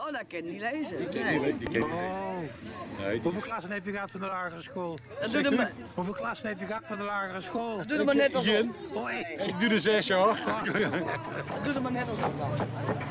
Oh, dat kan je niet lezen. Die ken je niet. Nee, Hoeveel klassen heb je gehad van de lagere school? Hoeveel klassen heb je gehad van de lagere school? Doe er maar net als op. Oh, echt? ik doe er 6 jaar. Doe er maar net als op dan.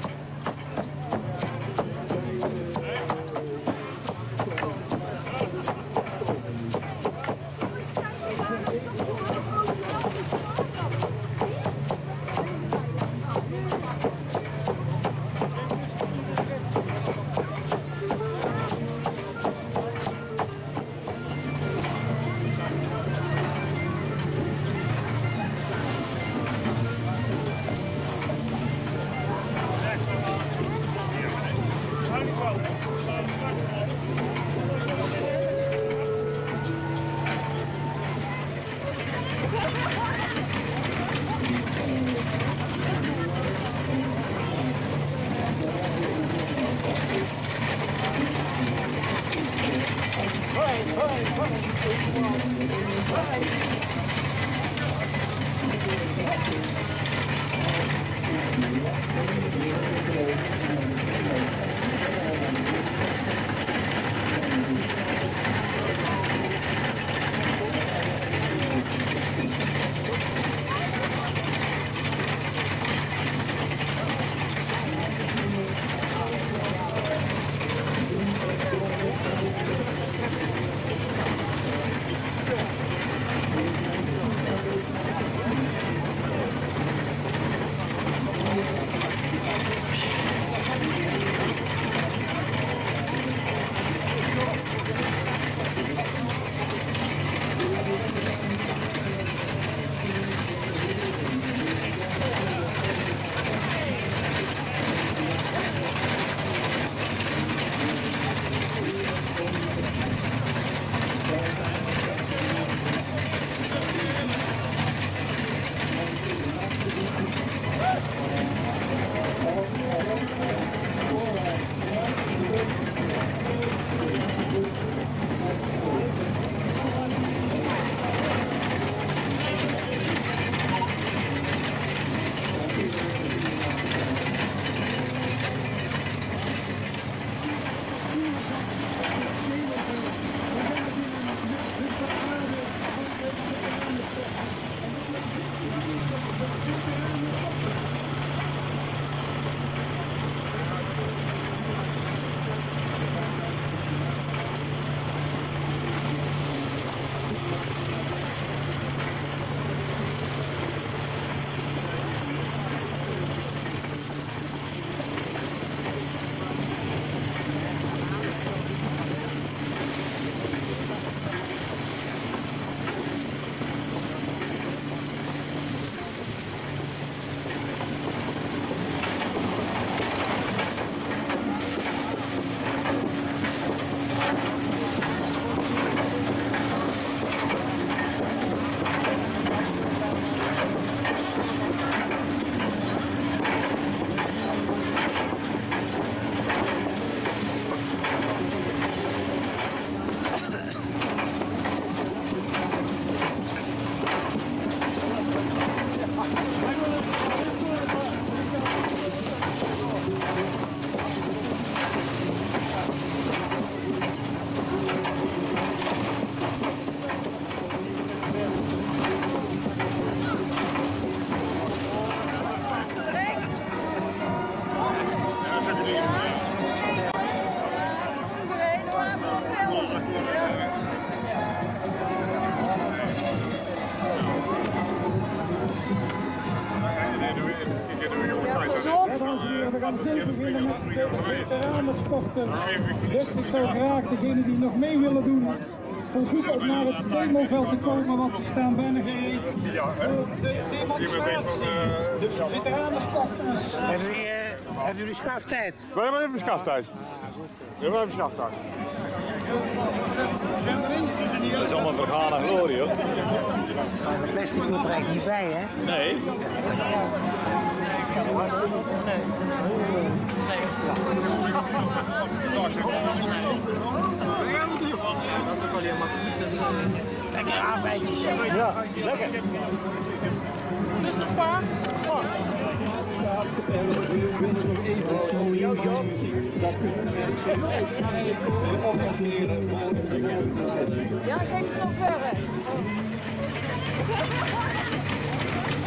Veteranensporters. Dus ik zou graag degenen die nog mee willen doen verzoeken om naar het demoveld te komen, want ze staan bijna gereed voor de demonstratie. Dus veteranensporters. Hebben jullie schaftijd? We hebben even schaftijd. We hebben even schaftijd. Dat is allemaal vergaan en glorie, hoor. Het plastic moet er eigenlijk niet bij, hè? Nee. Dat is ook wel helemaal goed. Lekker aanbijtjes. Ja, lekker. Dus een paar. Dat Ja, kijk eens naar verre.